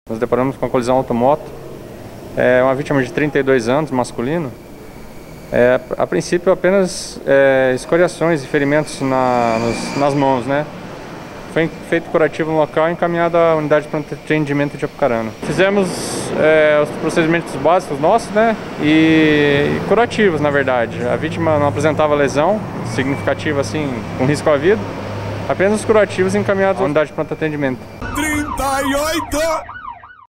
Nos deparamos com uma colisão automoto, uma vítima de 32 anos, masculino. A princípio apenas escoriações e ferimentos nas mãos, né? Foi feito curativo no local e encaminhado à unidade de pronto atendimento de Apucarana. Fizemos os procedimentos básicos nossos, né? E curativos, na verdade. A vítima não apresentava lesão significativa, assim, com risco à vida. Apenas os curativos encaminhados à unidade de pronto atendimento. 38!